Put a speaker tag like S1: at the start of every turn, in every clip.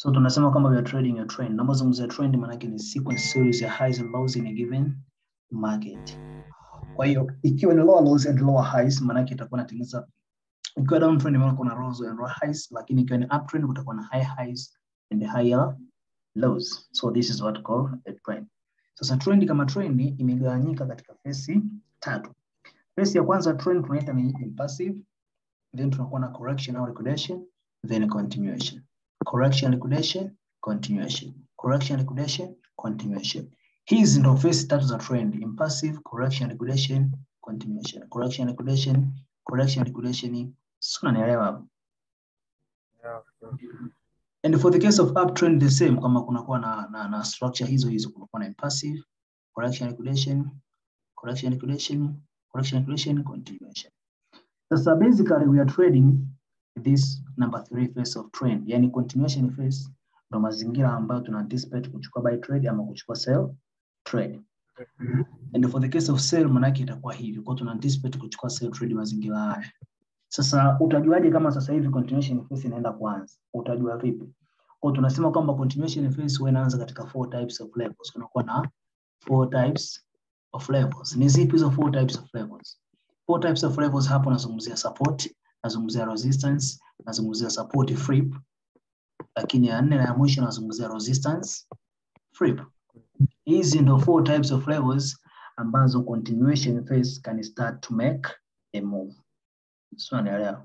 S1: So tunasema kama we are trading a trend. Naomba zungumzia trend maana yake ni sequence series ya highs and lows in a given market. Kwa hiyo ikiwa ni lower lows and lower highs maana yake itakuwa inatengeneza, ikiwa down trend maana kuna lows and lower highs, lakini ikiwa ni uptrend kutakuwa na high highs and higher lows. So this is what called a trend. Sasa trend kama trend imegawanyika katika phase tatu. Phase ya kwanza trend tunaita ni impassive, then tunakuwa na correction au liquidation, then continuation. Correction, liquidation, continuation. Correction, liquidation, continuation. Hizi ndo phase tatu za trend: impassive, correction, liquidation, continuation. Correction, liquidation, correction, liquidation. Suna nielewa hapo?
S2: Yeah.
S1: And for the case of uptrend the same, kama kunakuwa na structure hizo kunakuwa na impassive, correction, liquidation, correction, liquidation, correction, liquidation, continuation. Sasa basically we are trading this number 3 phase of trend, yani continuation phase ndo mazingira ambayo tuna anticipate kuchukua buy trade ama kuchukua sell trade. And for the case of sell manake itakuwa hivi, kwa tuna anticipate kuchukua sell trade mazingira haya. Sasa utajuaje kama sasa hivi continuation phase inaenda kuanza? Utajua vipi? Kwa tunasema kwamba continuation phase huwa inaanza katika 4 types of levels. Kunakuwa na 4 types of levels. Ni zipi hizo 4 types of levels? 4 types of levels hapo nazungumzia support, nazungumzia resistance, nazungumzia support flip, lakini ya nne na ya mwisho nazungumzia resistance flip. Hizi ndo 4 types of levels ambazo continuation phase can start to make a move. So unaelewa?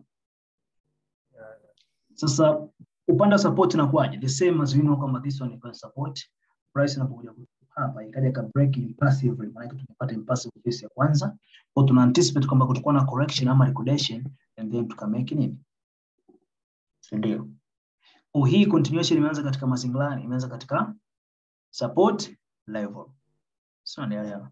S1: Sasa upande wa support inakuwaje? The same as we know kama this one is support. Price inapokuja hapa ikaja ka break impassively, maana tunapata impassive phase ya kwanza. Kwa tuna anticipate kwamba kutakuwa na correction ama liquidation and then tukamake nini? Ndio. Hii continuation imeanza katika mazingira, imeanza katika support level. Sio unaelewa?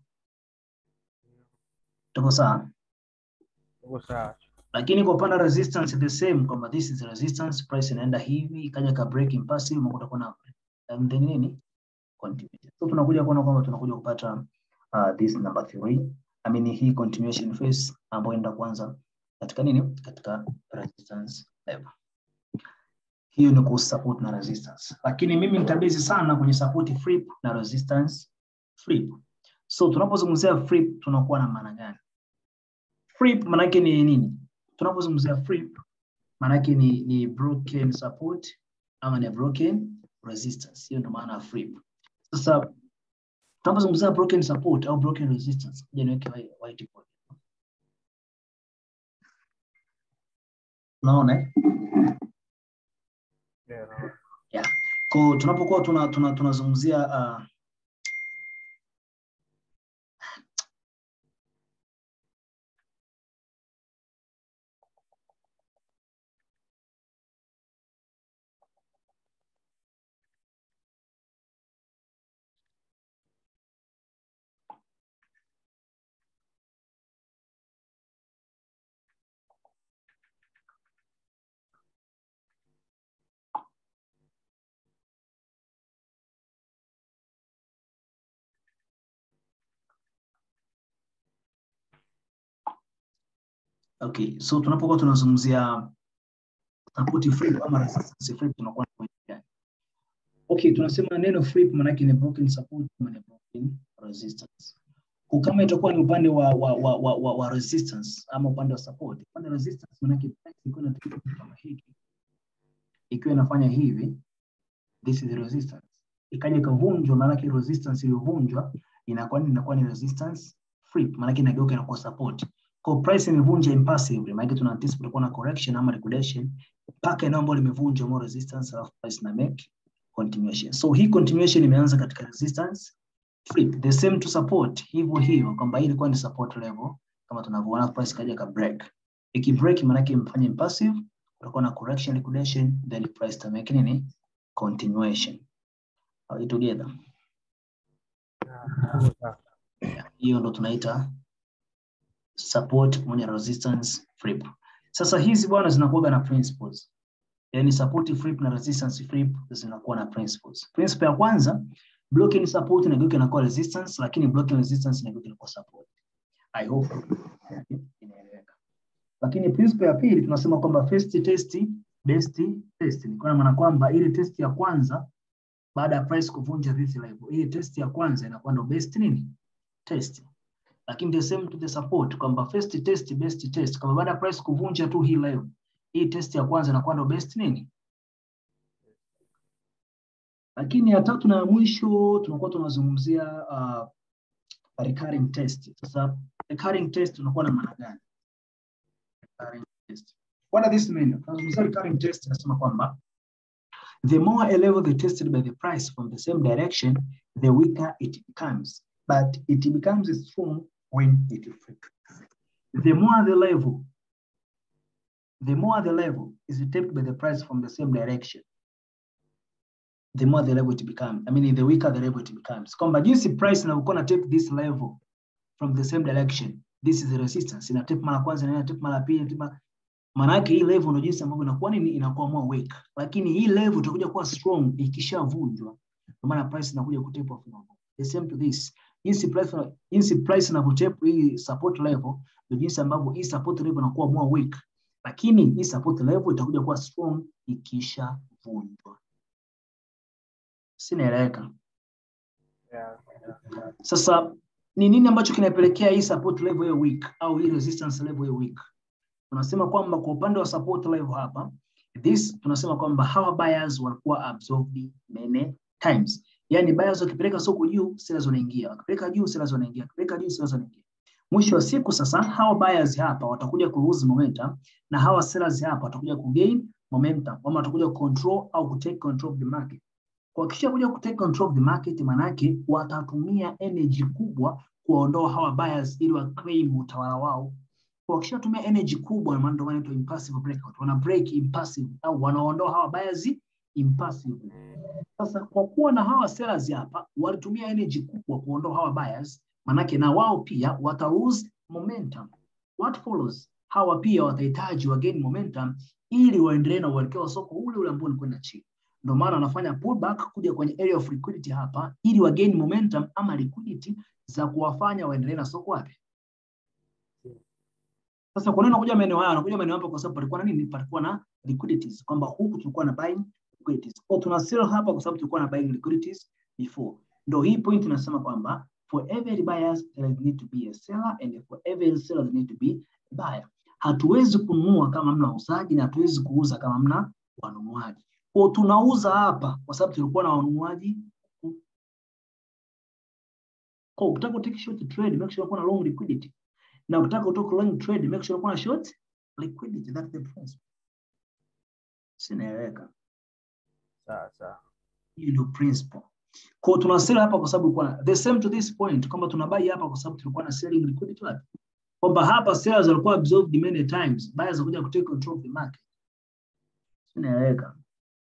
S1: Tuko sawa?
S2: Tuko sawa.
S1: Lakini kwa upande resistance the same, kwamba this is resistance, price inaenda hivi, ikaja ka break impassive, mko kuna and then nini? Continuation. So tunakuja kuona kwamba tunakuja kupata this number 3. I mean hii continuation phase ambayo inaenda kuanza katika nini? Katika resistance level. Hiyo ni ku support na resistance. Lakini mimi nitabezi sana kwenye support flip na resistance flip. So tunapozungumzia flip tunakuwa na maana gani? Flip maana yake ni nini? Tunapozungumzia flip maana yake ni broken support ama ni broken resistance. Hiyo ndio maana ya flip. Sasa tunapozungumzia broken support au broken resistance, je, niweke white board. Unaona? Yeah. Kwa tunapokuwa tunazungumzia okay, so tunapokuwa tunazungumzia support flip ama resistance flip tunakuwa na gani? Okay, tunasema neno flip maana yake ni broken support ama ni broken resistance. Kwa kama itakuwa ni upande wa resistance ama upande wa support, upande wa resistance maana yake iko na kitu kama hiki. Ikiwa inafanya hivi, this is the resistance. Ikaja kavunjwa maana yake resistance iliyovunjwa inakuwa ni resistance flip, maana yake inageuka inakuwa support. Kwa price imevunja impassively, maana yake tuna anticipate kuwa na correction ama liquidation mpaka eneo ambalo limevunja more resistance alafu price na make continuation. So hii continuation imeanza katika resistance flip, the same to support, hivyo kwamba hii ilikuwa ni support level kama tunavyoona, price kaja ka break. Iki break maana yake imefanya impassive, kutakuwa na correction, liquidation, then price to make nini? Continuation. Are we together? Hiyo ndo tunaita support pamoja na resistance flip. Sasa hizi bwana zinakuwa na principles. Yaani support flip na resistance flip zinakuwa na principles. Principle ya kwanza, blocking support inageuka inakuwa resistance, lakini blocking resistance inageuka inakuwa support. I hope inaeleweka. Lakini principle ya pili tunasema kwamba first test best test. Ni kwa maana kwamba ile test ya kwanza baada ya price kuvunja this level, ile test ya kwanza inakuwa ndo best nini? Test. Lakini the same to the support kwamba first test best test, kama baada ya price kuvunja tu hii level, hii test ya kwanza inakuwa ndo best nini? Lakini ya tatu na mwisho tunakuwa tunazungumzia recurring test. Sasa recurring test tunakuwa na maana gani? Recurring test. What does this mean? Tunazungumzia recurring test nasema kwamba the more a level is tested by the price from the same direction, the weaker it becomes. But it becomes strong when it breaks. The more the level is tapped by the price from the same direction, the more the level it becomes. I mean, the weaker the level it becomes. Kwamba jinsi price na ukona take this level from the same direction, this is the resistance. Ina tap mara kwanza, ina tap mara pili, maana yake hii level ndio jinsi ambavyo inakuwa nini, inakuwa more weak. Lakini hii level itakuja kuwa strong ikishavunjwa. Kwa maana price inakuja kutap off. The same to this. Jinsi price inapotap hii support level, ndio jinsi ambavyo hii support level inakuwa more weak. Lakini hii support level itakuja kuwa strong ikishavunjwa. Sinaeleweka?
S2: Yeah.
S1: Sasa ni nini ambacho kinapelekea hii support level iwe weak au hii resistance level iwe weak? Tunasema kwamba kwa upande wa support level hapa, this tunasema kwamba hawa buyers walikuwa absorbed many times. Yaani buyers wakipeleka soko juu, sellers wanaingia. Wakipeleka juu, sellers wanaingia. Wakipeleka juu, sellers wanaingia. Mwisho wa siku sasa hawa buyers hapa watakuja ku lose momentum na hawa sellers hapa watakuja ku gain momentum. Wao watakuja control au ku take control of the market. Kwa kisha kuja ku take control of the market, manake watatumia energy kubwa kuondoa hawa buyers ili wa claim utawala wao. Kwa kisha tumia energy kubwa, maana ndio inaitwa impulsive breakout. Wana break impulsive au wanaondoa hawa buyers impulsive. Sasa kwa kuwa na hawa sellers hapa walitumia energy kubwa kuondoa hawa buyers, manake na wao pia wata lose momentum. What follows? Hawa pia watahitaji wa gain momentum ili waendelee na uelekeo wa soko ule ambao ni kwenda chini. Ndio maana wanafanya pullback kuja kwenye area of liquidity hapa ili wa gain momentum ama liquidity za kuwafanya waendelee na soko wapi. Sasa kwa nini nakuja maeneo haya? Nakuja maeneo hapa kwa sababu palikuwa na nini? Palikuwa na liquidities, kwamba huku tulikuwa na buying liquidities. Kwa tuna sell hapa kwa sababu tulikuwa na buying liquidities before. Ndio hii point tunasema kwamba for every buyer there need to be a seller and for every seller there need to be a buyer. Hatuwezi kununua kama hamna wauzaji na hatuwezi kuuza kama hamna wanunuaji. Kwa tunauza hapa kwa sababu tulikuwa na wanunuaji. Kwa ukitaka take short trade, make sure uko na long liquidity. Na ukitaka utoke long trade, make sure uko na short liquidity. That's the principle. Sinaeleweka?
S2: Sawa.
S1: Hiyo ndio principle. Kwa tunasell hapa kwa sababu kuna the same to this point, kwamba tunabai hapa kwa sababu tulikuwa na selling liquidity wapi? Kwamba hapa sellers walikuwa absorbed many times, buyers wakuja ku take control of the market. Sinaeleweka?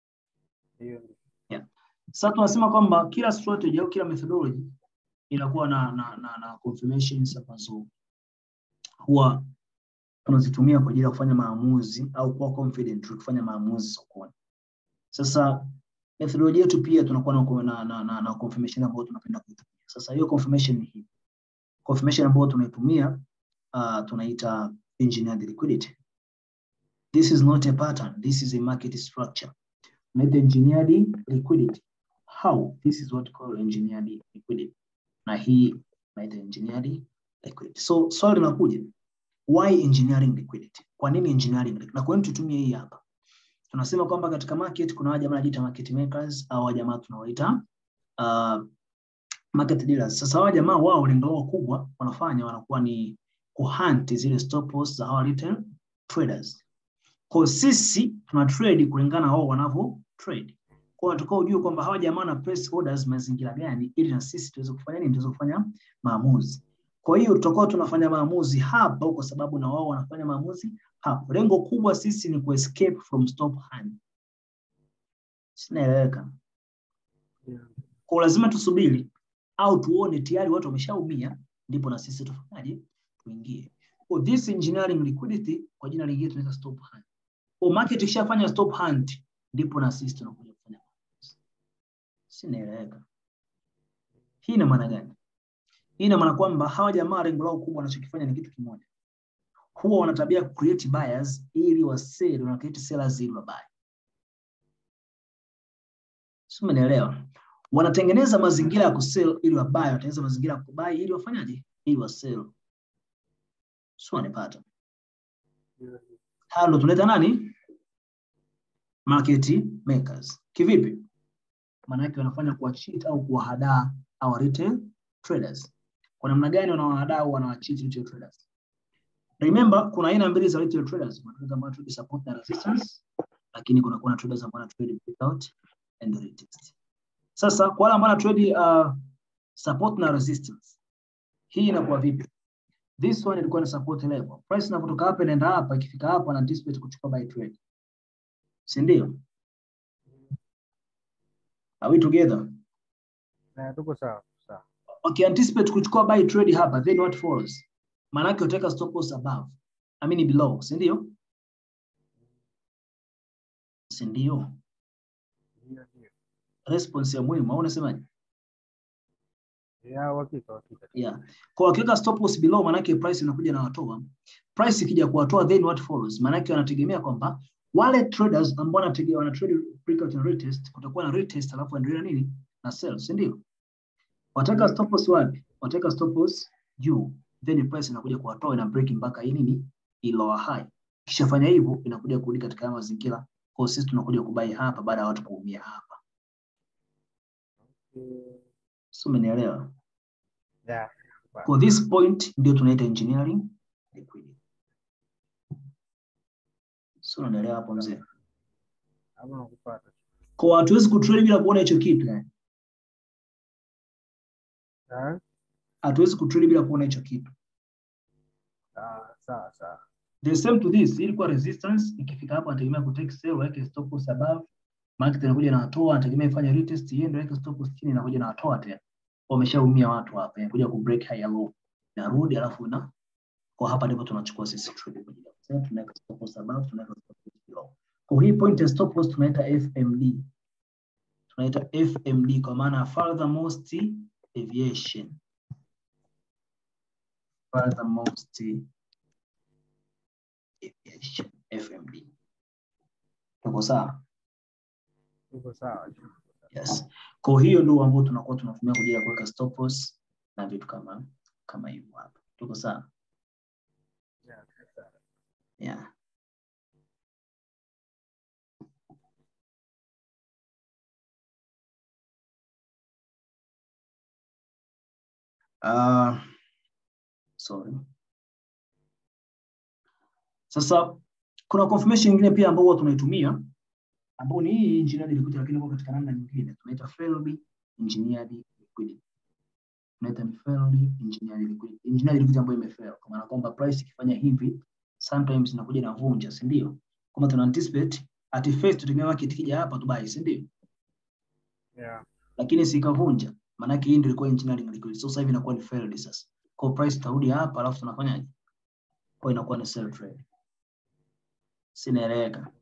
S1: Yeah. Sasa tunasema kwamba kila strategy au kila methodology inakuwa na confirmations ambazo huwa tunazitumia kwa ajili ya kufanya maamuzi au kuwa confident kufanya maamuzi sokoni. Sasa methodology yetu pia tunakuwa na confirmation ambayo tunapenda kuitumia. Sasa hiyo confirmation ni hii. Confirmation ambayo tunaitumia tunaita engineered liquidity. This is not a pattern, this is a market structure. Made engineered liquidity. How? This is what called engineered liquidity. Na hii made engineered liquidity. So swali linakuja, why engineering liquidity? Kwa nini engineering liquidity? Na kwa nini tutumie hii hapa? Tunasema kwamba katika market kuna jamaa wanajiita market makers au jamaa tunaoita market dealers. Sasa hawa jamaa wao lengo lao kubwa wanakuwa ni kuhunt zile stop loss za hawa retail traders. Kwa sisi tuna trade kulingana na wao wanavyo trade. Kwa hiyo tutakao ujue kwamba hawa jamaa na place orders mazingira gani ili na sisi tuweze kufanya nini, tuweze kufanya maamuzi. Kwa hiyo tutakuwa tunafanya maamuzi hapa kwa sababu na wao wanafanya maamuzi hapa. Lengo kubwa sisi ni ku escape from stop hunt. Sinaeleweka? Kwa lazima tusubiri au tuone tayari watu wameshaumia ndipo na sisi tufanyaje, tuingie. Kwa this engineering liquidity kwa jina lingine tunaita stop hunt. Kwa market ikishafanya stop hunt ndipo na sisi tunakuja kufanya maamuzi. Sinaeleweka? Hii ina maana gani? Hii ina maana kwamba hawa jamaa lengo lao kubwa wanachokifanya ni kitu kimoja. Huwa wana tabia ku create buyers ili wa sell, na create sellers ili wa buy. Sio, umeelewa? Wanatengeneza mazingira ya kusell ili wabuy, wanatengeneza mazingira ya kubuy ili wafanyaje? Ili wasell. Sio, unapata? Hao ndio tunaita nani? Market makers. Kivipi? Maana yake wanafanya kuwa cheat au kuwahadaa au retail traders. Kwa namna gani wanawahadaa au wanawacheat retail traders? Remember, kuna aina mbili za retail traders. Kuna traders ambao trade support na resistance, lakini kuna traders ambao trade breakout and retest. Sasa kwa wale ambao trade support na resistance, hii inakuwa vipi? This one ilikuwa ni support level. Price inapotoka hapa inaenda hapa, ikifika hapa na anticipate kuchukua buy trade. Si ndio? Are we together?
S2: Na tuko sawa. Sawa.
S1: Okay, anticipate kuchukua buy trade hapa, then what follows? Maana yake utaweka stop loss above. I mean below, si ndio? Si ndio?
S2: Ndio.
S1: Response ya muhimu, au unasemaje?
S2: Hakika.
S1: Yeah. Kwa ukiweka stop loss below, maana yake price inakuja na watoa. Price ikija kuwatoa, then what follows? Maana yake wanategemea kwamba wale traders ambao wana trade breakout and retest, kutakuwa na retest alafu endelea nini? Na sell, si ndio? Wataka stop loss wapi? Wataka stop loss juu. Then price inakuja kuwatoa na break mpaka hii nini? Lower high. Kisha fanya hivyo inakuja kurudi katika mazingira. Kwa sisi tunakuja kubai hapa baada ya watu kuumia hapa. So umenielewa?
S2: Yeah.
S1: Kwa this point ndio tunaita engineering liquidity. So unaelewa hapo mzee?
S2: Hapo nakupata.
S1: Kwa hatuwezi kutrade bila kuona hicho kitu. Hatuwezi kutrade bila kuona hicho kitu.
S2: Sawa.
S1: The same to this, ilikuwa resistance, ikifika hapo anategemea ku take sell, weke stop loss above, market inakuja na atoa, anategemea ifanye retest, yeye ndio weke stop loss chini, inakuja na atoa tena. Wameshaumia watu hapa, inakuja ku break higher low. Narudi alafu na kwa hapa ndipo tunachukua sisi trade kwa ajili ya kusema tunaweka stop loss above, tunaweka stop loss below. Kwa hii point ya stop loss tunaita FMD. Tunaita FMD kwa maana furthermost deviation. Furthermost deviation, FMD. Tuko sawa?
S2: Tuko sawa.
S1: Yes. Kwa hiyo ndio ambao tunakuwa tunatumia kwa ajili ya kuweka stop loss na vitu kama hivyo hapa. Tuko sawa? Yeah. Sorry. Sasa kuna confirmation nyingine pia ambao tunaitumia ambao ni hii engineered liquidity, lakini kwa katika namna nyingine tunaita failed engineered liquidity. Tunaita ni failed engineered liquidity. Engineered liquidity ambayo imefail kwa maana kwamba price ikifanya hivi sometimes inakuja na vunja, si ndio? Kama tuna anticipate at first tutegemea market ikija hapa tu buy, si ndio?
S2: Yeah.
S1: Lakini sikavunja, maana yake hii ndio ilikuwa engineering liquidity. So sasa hivi inakuwa ni failed sasa. Kwa price tarudi hapa alafu tunafanyaje? Kwa inakuwa ni sell trade. Sinaeleweka?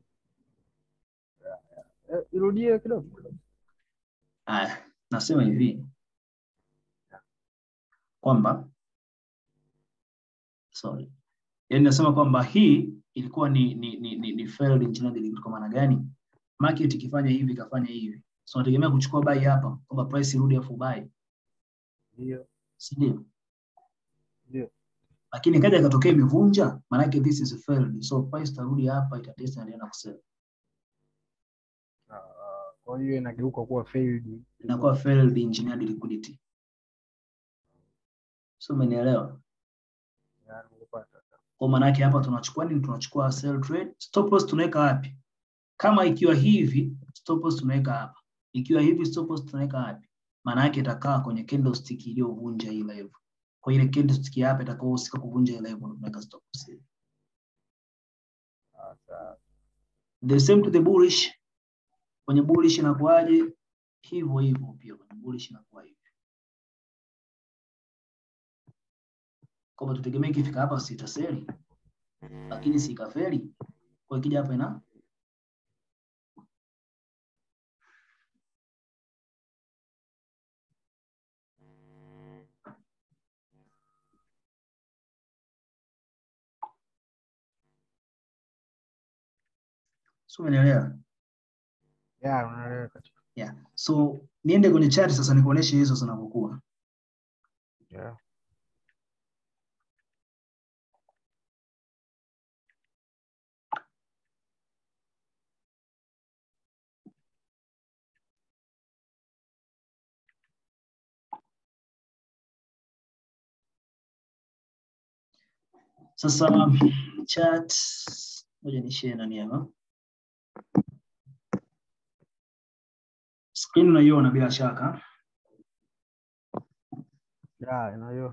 S2: Irudie kidogo.
S1: Nasema hivi kwamba yaani nasema kwamba hii ilikuwa ni failed engineering liquidity. Kwa maana gani? Market ikifanya hivi kafanya hivi. So nategemea kuchukua buy hapa kwamba price irudi afu buy.
S2: Ndio.
S1: Si ndio?
S2: Ndio.
S1: Lakini kaja ikatokea imevunja, maana yake this is failed. So price tarudi hapa itatest na ndio kusell.
S2: Kwa hiyo inageuka kuwa failed.
S1: Inakuwa failed engineered liquidity. So umenielewa? Kwa maana yake hapa tunachukua nini? Tunachukua sell trade. Stop loss tunaweka wapi? Kama ikiwa hivi, stop loss tunaweka hapa. Ikiwa hivi, stop loss tunaweka wapi? Maana yake itakaa kwenye candlestick iliyovunja hii level. Kwa ile candlestick hapa itakayohusika kuvunja hii level tunaweka stop loss. The same to the bullish. Kwenye bullish inakuaje? Hivyo pia kwenye bullish inakuwa hivi. Kama tutegemea ikifika hapa sitaseli, lakini sikafeli. Kwa ikija hapa ina umeelewa?
S2: Yeah, unaelewa.
S1: Yeah. So niende kwenye chart sasa nikuoneshe hizo zinavyokuwa.
S2: Yeah.
S1: Sasa chart ngoja ni share nani hapa. Screen unaiona bila shaka.
S2: Yeah, inayo.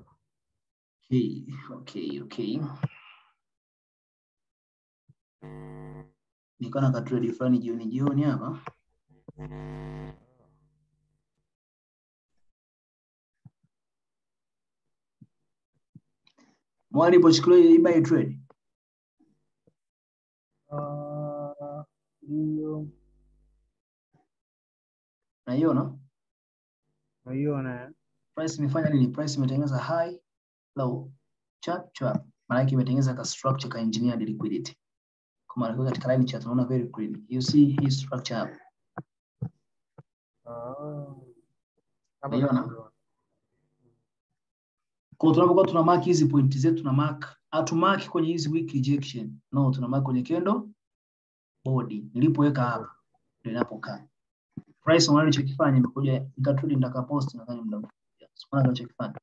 S1: Okay. Nikana ka trade fulani jioni hapa. Mwali pochukulia hii buy trade.
S2: Hiyo.
S1: Unaiona?
S2: Unaiona?
S1: Price imefanya nini? Price imetengeneza high, low, chap. Maana yake imetengeneza ka structure ka engineered liquidity. Kama unaweka katika line chart unaona very clean. You see hii structure hapa. Unaiona? Kwa tunapokuwa tuna mark hizi point zetu tuna mark, hatumark kwenye hizi weak rejection. No, tuna mark kwenye candle body. Nilipoweka hapa ndio inapokaa. Price unalichokifanya imekuja nikatrudi nitakapost nadhani muda mfupi. Sikuona unachokifanya.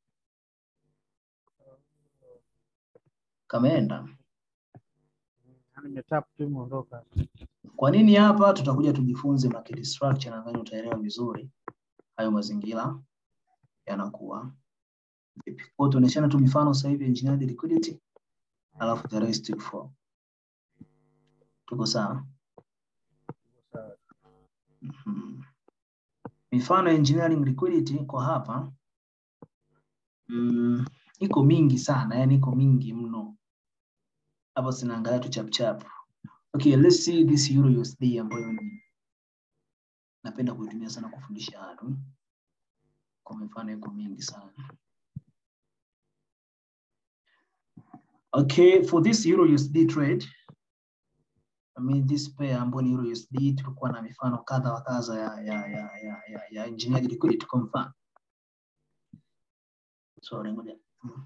S1: Kameenda.
S2: Nimetap tu imeondoka.
S1: Kwa nini hapa tutakuja tujifunze market structure, nadhani utaelewa vizuri hayo mazingira yanakuwa vipi. Kwa tunaonyeshana tu mifano sasa hivi engineered liquidity alafu the rest to fall. Tuko sawa? Mifano engineering liquidity kwa hapa iko mingi sana, yani iko mingi mno. Hapo sinaangalia tu chap. Okay, let's see this Euro USD ambayo ni napenda kuitumia sana kufundisha watu. Kwa mifano iko mingi sana. Okay, for this Euro USD trade, I mean this pair ambayo ni Euro USD tulikuwa na mifano kadha wa kadha ya engineered liquidity kwa mfano. Sorry, ngoja.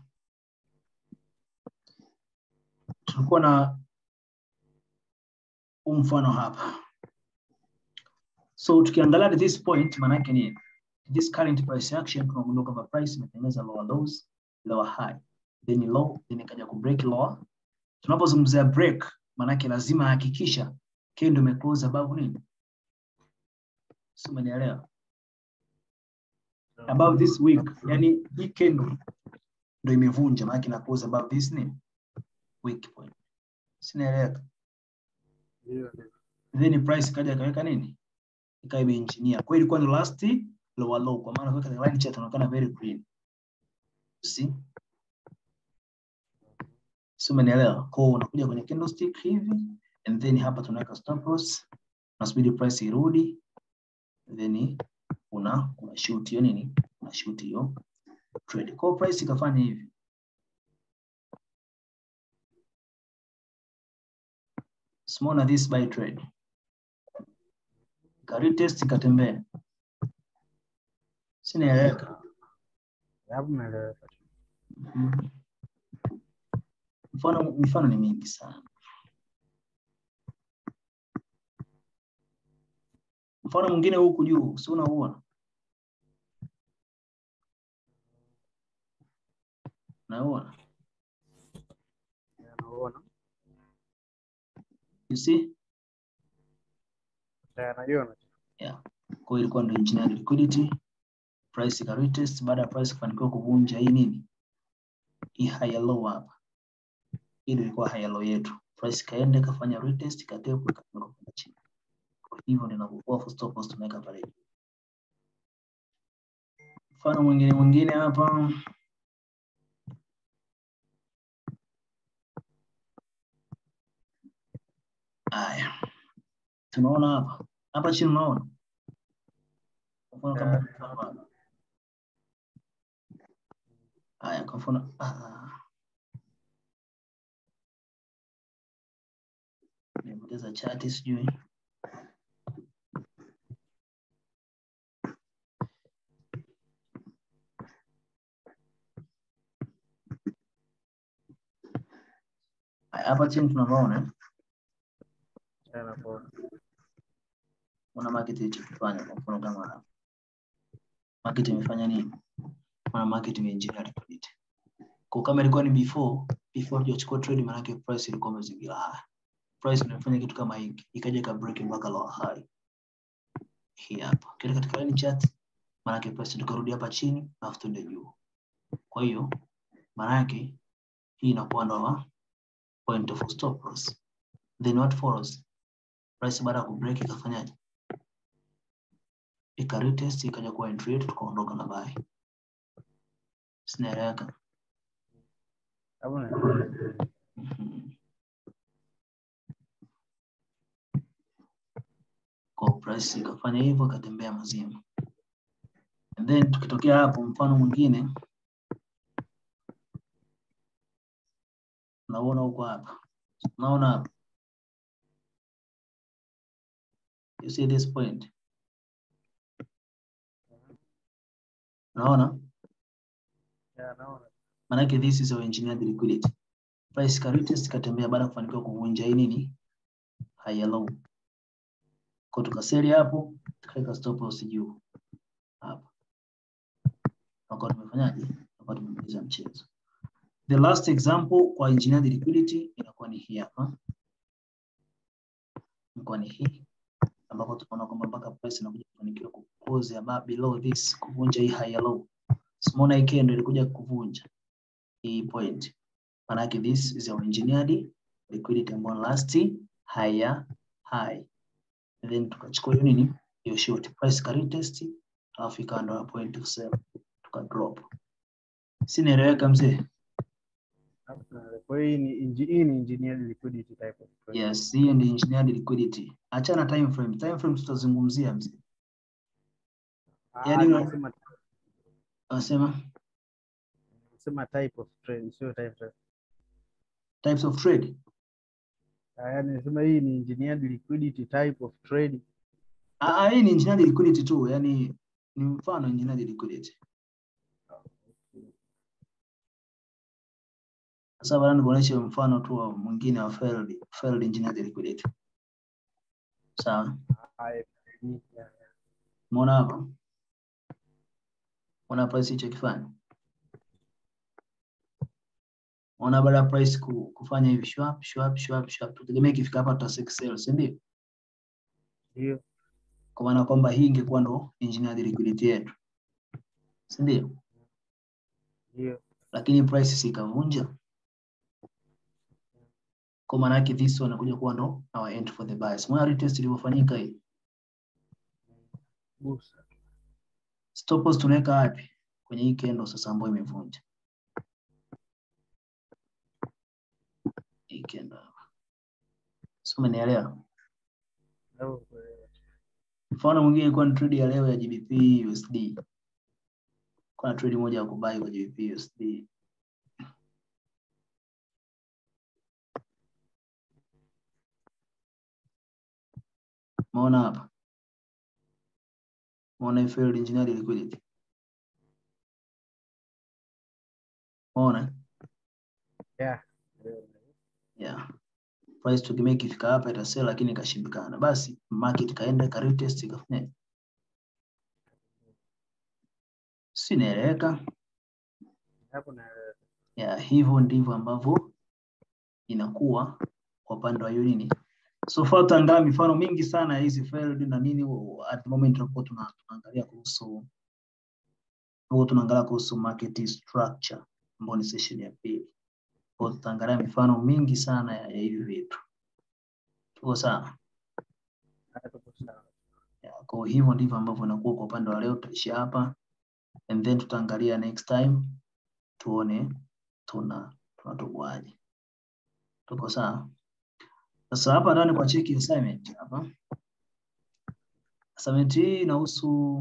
S1: Tulikuwa na mfano hapa. So tukiangalia at this point maana yake ni this current price action tunagundua kwamba price imetengeneza lower lows, lower high, then low, then ikaja ku break lower. Tunapozungumzia break maana yake lazima hakikisha candle imeclose above nini? Sio, umenielewa? Above this week, yani hii candle ndio imevunja maana yake na close above this nini? Weak point. Sinaeleweka?
S2: Ndio.
S1: Then price kaja kaweka nini? Ikawa imeengineer. Kwa hiyo ilikuwa ni last lower low, kwa maana katika line chart inaonekana very green. See? Sio, umenielewa? Kwa hiyo unakuja kwenye candlestick hivi and then hapa tunaweka stop loss. Unasubiri price irudi then una shoot hiyo nini? Una shoot hiyo trade. Kwa price ikafanya hivi. Small this buy trade. Kari test ikatembea. Sinaeleweka.
S2: Hapo umeeleweka.
S1: Mfano ni mingi sana. Mfano mwingine huku juu, si unaona? Naona.
S2: Naona.
S1: You see?
S2: Naiona.
S1: Yeah. Kwa hiyo ilikuwa ndio engineered liquidity. Price ika retest, baada ya price kufanikiwa kuvunja hii nini? Hii higher low hapa. Hii ilikuwa higher low yetu. Price kaenda kafanya retest, ikatepo ikatoka kwenda chini. Kwa hivyo ndio inapokuwa for stop loss tunaweka pale. Mfano mwingine hapa. Haya. Tunaona hapa. Hapa chini unaona? Mfano kama hapa. Haya, kwa mfano nimepoteza chart sijui. Hapa chini tunaona
S2: Hapo.
S1: kuna market ilichofanya, kwa mfano kama market imefanya nini? Kuna market imeengineer liquidity. Kwa kama ilikuwa ni before hujachukua trade, maana yake price ilikuwa imezingira high. Price inafanya kitu kama hiki, ikaja ka break mpaka lower high. Hii hapa. Kile katika line chart, maana yake price tukarudi hapa chini after the juu. Kwa hiyo maana yake hii inakuwa ndo point of stop loss. Then what follows? Price baada ya ku break ikafanyaje? Ika retest, ikaja kuwa entry yetu, tukaondoka na buy. Sinaeleweka?
S2: Hapo na.
S1: Kwa price ikafanya hivyo, ikatembea mazima. And then tukitokea hapo, mfano mwingine naona huko hapa. Naona hapa. You see this point? Naona?
S2: Yeah, naona.
S1: Manake this is our engineered liquidity. Price ka retest katembea baada kufanikiwa kuvunja hii nini? High low. Kwa tukaseli hapo, tukaweka stop loss juu. Hapa. Hapo tumefanyaje? Hapo tumemaliza mchezo. The last example kwa engineered liquidity inakuwa ni hii hapa. Inakuwa ni hii ambapo tunaona kwamba mpaka price inakuja kufanikiwa kuclose above below this, kuvunja hii high low. Simona hii candle ilikuja kuvunja hii point. Maana yake this is our engineered liquidity ambayo last higher high. And then tukachukua hiyo nini? Hiyo short price ka retest, alafu ikaenda point of sell, tuka drop. Sinaeleweka mzee?
S2: Kwa hiyo ni engineered liquidity type of trade.
S1: Yes, hii ni engineered liquidity. Achana time frame. Time frame tutazungumzia mzee. Yaani
S2: unasema type of trade, sio type trade.
S1: Types of trade.
S2: Yaani nasema hii ni engineered liquidity type of trade.
S1: Hii ni engineered liquidity tu, yani ni mfano engineered liquidity. Sasa bwana nikuonyeshe mfano tu mwingine wa failed engineered liquidity. Sawa? Umeona hapa? Unaona price hicho kifanya? Unaona baada price kufanya hivi swap, tutegemea ikifika hapa tuta sell, si ndio?
S2: Ndio.
S1: Kwa maana kwamba hii ingekuwa ndo engineered liquidity yetu. Si ndio?
S2: Ndio.
S1: Lakini price sikavunja. Kwa maana yake this one anakuja kuwa ndo our entry for the bias. Mwana retest ilivyofanyika hii. Stop loss tunaweka wapi? Kwenye hii candle sasa ambayo imevunja. Hii candle. Sio, umenielewa? Mfano mwingine ilikuwa ni trade ya leo ya GBP USD. Kuna trade moja ya kubuy kwa GBP USD. Umeona hapa? Umeona failed engineered liquidity? Umeona?
S2: Yeah.
S1: Yeah. Price tukimake ikifika hapa itasell, lakini ikashindikana. Basi market kaenda ka retest ikafanya. Sinaeleweka?
S2: Hapo naelewa.
S1: Yeah, hivyo ndivyo ambavyo inakuwa kwa upande wa nini. So far tutaangalia mifano mingi sana ya hizi failed na nini. At the moment tunaangalia kuhusu market structure, ambayo ni session ya pili. Kwa tutaangalia mifano mingi sana ya hivi vitu. Tuko sawa? Kwa hivyo ndivyo ambavyo inakuwa kwa upande wa leo. Tutaishia hapa and then tutaangalia next time tuone tunatoboaje. Tuko sawa? Sasa hapa ndani kwa cheki assignment hapa. Assignment hii inahusu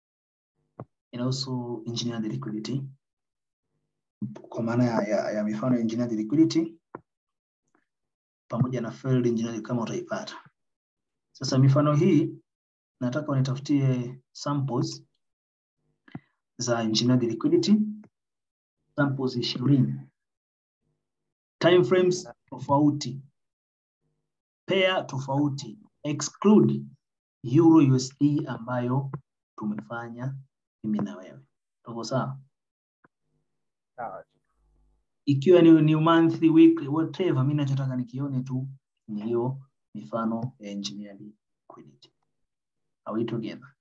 S1: engineered liquidity. Kwa maana ya mifano engineered liquidity pamoja na failed engineered kama utaipata. Sasa mifano hii nataka unitafutie samples za engineered liquidity, samples 20. Time frames tofauti. Pair tofauti. Exclude Euro USD ambayo tumefanya mimi na wewe. Tuko sawa?
S2: Sawa.
S1: Ikiwa ni monthly, weekly, whatever, mimi nachotaka nikione tu ni hiyo mifano ya engineered liquidity. Are we together?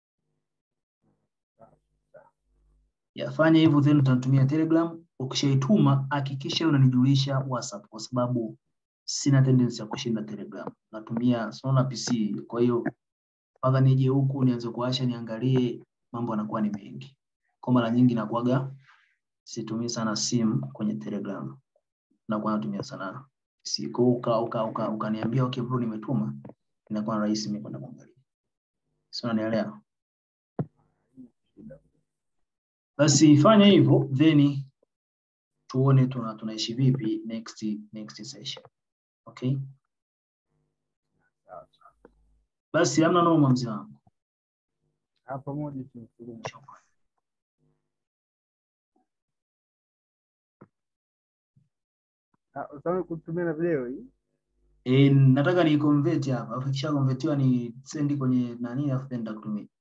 S1: Fanya hivyo then utatumia Telegram. Ukishaituma hakikisha unanijulisha WhatsApp kwa sababu sina tendency ya kushinda Telegram. Natumia sona PC, kwa hiyo mpaka nije huku nianze kuacha niangalie, mambo yanakuwa ni mengi. Kwa mara nyingi nakuaga situmii sana simu kwenye Telegram. Nakuwa natumia sana PC. Kwa ukaniambia okay bro nimetuma, inakuwa rahisi mimi kwenda kuangalia. Sio, unanielewa? Basi fanya hivyo then tuone tunaishi vipi next session. Okay? Basi hamna noma mzee wangu.
S2: Hapo moja tu. Utaona kutumia na video hii?
S1: Nataka ni convert hapa. Kisha convertiwa ni send kwenye nani afu then nitakutumia.